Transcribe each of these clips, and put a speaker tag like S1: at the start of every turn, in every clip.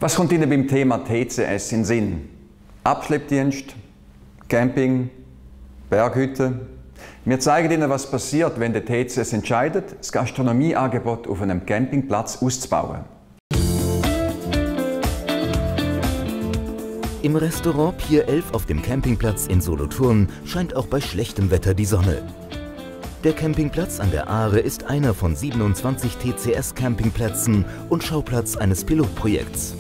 S1: Was kommt Ihnen beim Thema TCS in den Sinn? Abschleppdienst, Camping, Berghütte? Wir zeigen Ihnen, was passiert, wenn der TCS entscheidet, das Gastronomieangebot auf einem Campingplatz auszubauen.
S2: Im Restaurant Pier 11 auf dem Campingplatz in Solothurn scheint auch bei schlechtem Wetter die Sonne. Der Campingplatz an der Aare ist einer von 27 TCS-Campingplätzen und Schauplatz eines Pilotprojekts.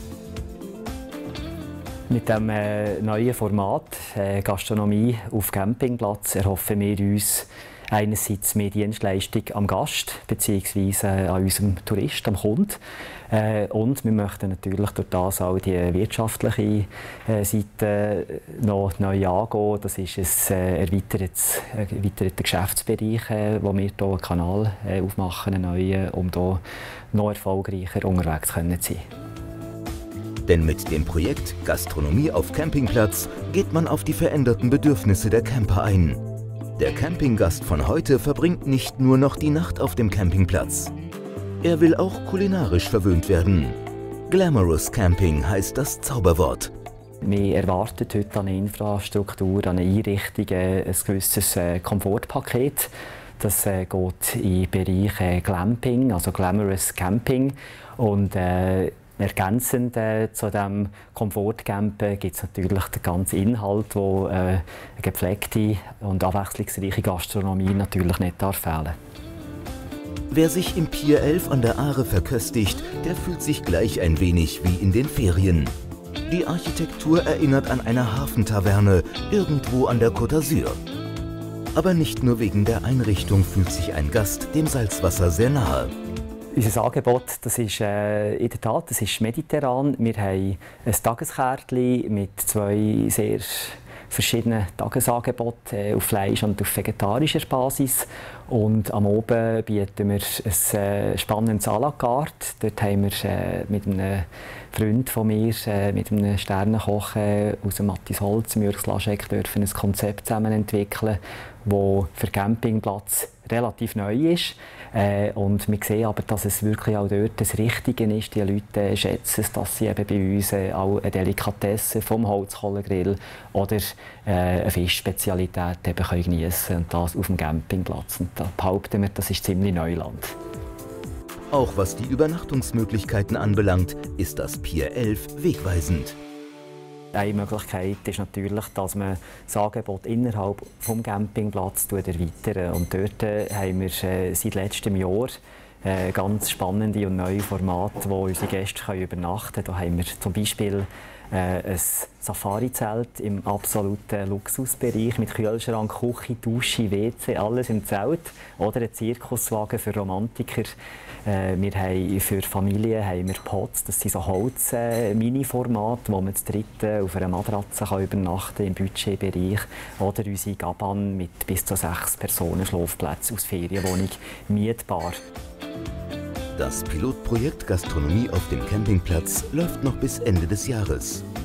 S3: Mit dem neuen Format Gastronomie auf Campingplatz erhoffen wir uns einerseits mehr Dienstleistung am Gast bzw. an unserem Tourist, am Kunden. Und wir möchten natürlich durch das auch die wirtschaftliche Seite noch neu angehen. Das ist ein erweiterter Geschäftsbereich, wo wir hier einen Kanal aufmachen, einen neuen, um hier noch erfolgreicher unterwegs zu sein.
S2: Denn mit dem Projekt Gastronomie auf Campingplatz geht man auf die veränderten Bedürfnisse der Camper ein. Der Campinggast von heute verbringt nicht nur noch die Nacht auf dem Campingplatz. Er will auch kulinarisch verwöhnt werden. Glamorous Camping heißt das Zauberwort.
S3: Wir erwarten heute an eine Infrastruktur, an eine Einrichtung, ein gewisses Komfortpaket. Das geht in den Bereich Glamping, also Glamorous Camping. Und ergänzend zu diesem Komfortcampen gibt es natürlich den ganzen Inhalt, wo eine gepflegte und abwechslungsreiche Gastronomie natürlich nicht fehlen darf.
S2: Wer sich im Pier 11 an der Aare verköstigt, der fühlt sich gleich ein wenig wie in den Ferien. Die Architektur erinnert an eine Hafentaverne irgendwo an der Côte d'Azur. Aber nicht nur wegen der Einrichtung fühlt sich ein Gast dem Salzwasser sehr nahe.
S3: Unser Angebot, das ist in der Tat, das ist mediterran. Wir haben ein Tageskärtchen mit zwei sehr verschiedenen Tagesangeboten auf Fleisch- und auf vegetarischer Basis. Und am Oben bieten wir ein spannendes à la carte. Dort haben wir mit einem Freund von mir, mit einem Sternenkoch aus dem Mattisholz, Jürg Laschek, dürfen ein Konzept zusammen entwickeln, das für Campingplatz relativ neu ist. Und wir sehen aber, dass es wirklich auch dort das Richtige ist. Die Leute schätzen es, dass sie eben bei uns auch eine Delikatesse vom Holzkohlegrill oder eine Fischspezialität eben geniessen können. Und das auf dem Campingplatz. Und da behaupten wir, das ist ziemlich Neuland.
S2: Auch was die Übernachtungsmöglichkeiten anbelangt, ist das Pier 11 wegweisend.
S3: Eine Möglichkeit ist natürlich, dass man das Angebot innerhalb des Campingplatzes erweitert. Und dort haben wir seit letztem Jahr ganz spannende und neue Formate, wo unsere Gäste übernachten können. Da haben wir zum Beispiel ein Safari-Zelt im absoluten Luxusbereich mit Kühlschrank, Küche, Dusche, WC, alles im Zelt. Oder ein Zirkuswagen für Romantiker. Wir haben für Familien haben wir Pods, das sind so Holz-Mini-Formate, wo man zu dritt auf einer Matratze übernachten kann, im Budgetbereich. Oder unsere Gaban mit bis zu 6 Personen Schlafplätzen aus Ferienwohnung mietbar.
S2: Das Pilotprojekt Gastronomie auf dem Campingplatz läuft noch bis Ende des Jahres.